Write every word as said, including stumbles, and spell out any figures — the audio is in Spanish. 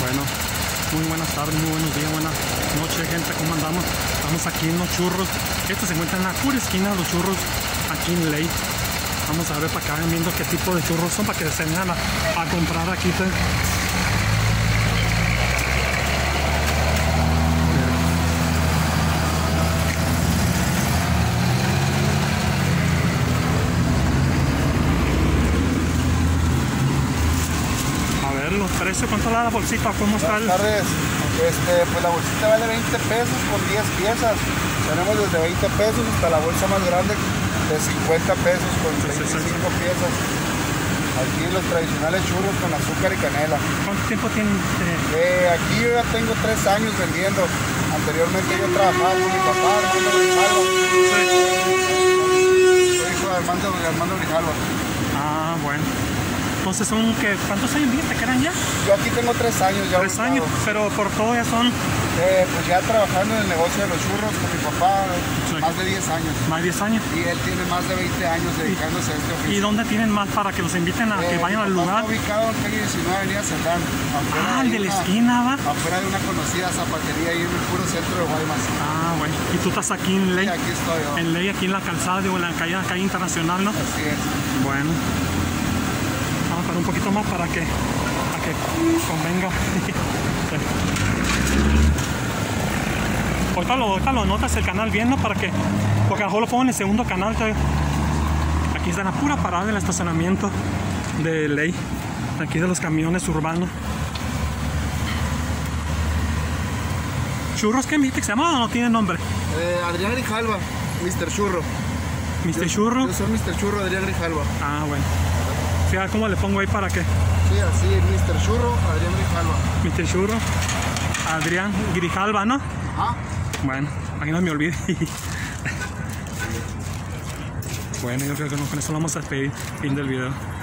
Bueno, muy buenas tardes, muy buenos días, buenas noches, gente, ¿cómo andamos? Estamos aquí en los churros. Estos se encuentran en la pura esquina de los churros, aquí en Ley. Vamos a ver para acá, viendo qué tipo de churros son, para que se vengan a, a comprar aquí. ¿sí? Los precios, ¿cuánto da la bolsita? ¿Cómo está el...? Buenas tardes. Este, pues la bolsita vale veinte pesos con diez piezas. Tenemos desde veinte pesos hasta la bolsa más grande de cincuenta pesos con veinticinco piezas. Aquí los tradicionales churros con azúcar y canela. ¿Cuánto tiempo tienen? Eh? Eh, aquí yo ya tengo tres años vendiendo. Anteriormente yo trabajaba con mi papá, Armando Grijalva. Soy hijo de Armando, Armando Grijalva. Ah, bueno. Entonces son que, ¿cuántos años dijiste que eran ya? Yo aquí tengo tres años ya. Tres años, pero por todo ya son... Eh, pues ya trabajando en el negocio de los churros con mi papá, sí. Más de diez años. Más de diez años. Y él tiene más de veinte años dedicándose ¿Y, a este oficio. ¿Y dónde tienen más para que los inviten a eh, que vayan al lugar? Está ubicado en calle diecinueve, avenida Cerdán. Ah, el de la esquina, ¿va? Afuera de una conocida zapatería ahí en el puro centro de Guaymas. Ah, bueno. ¿Y tú estás aquí en Ley? Sí, aquí estoy yo. En Ley, aquí en la calzada, digo, en la calle, calle internacional, ¿no? Así es. Bueno. Vamos a parar un poquito más para que, para que convenga. Ahorita lo, ahorita lo notas el canal bien, ¿no? Para que, porque a lo mejor lo pongo en el segundo canal. Aquí está la pura parada del estacionamiento de Ley. Aquí de los camiones urbanos. ¿Churros qué me dijiste que se llama o no tiene nombre? Eh, Adrián Grijalva, mister Churro. ¿mister Churro? Yo soy mister Churro, Adrián Grijalva. Ah, bueno. Fíjate cómo le pongo ahí para que. Sí, así, mister Churro, Adrián Grijalva. mister Churro, Adrián Grijalva, ¿no? Ah. Bueno, aquí no me olvide. Bueno, yo creo que con eso lo vamos a despedir. Fin del video.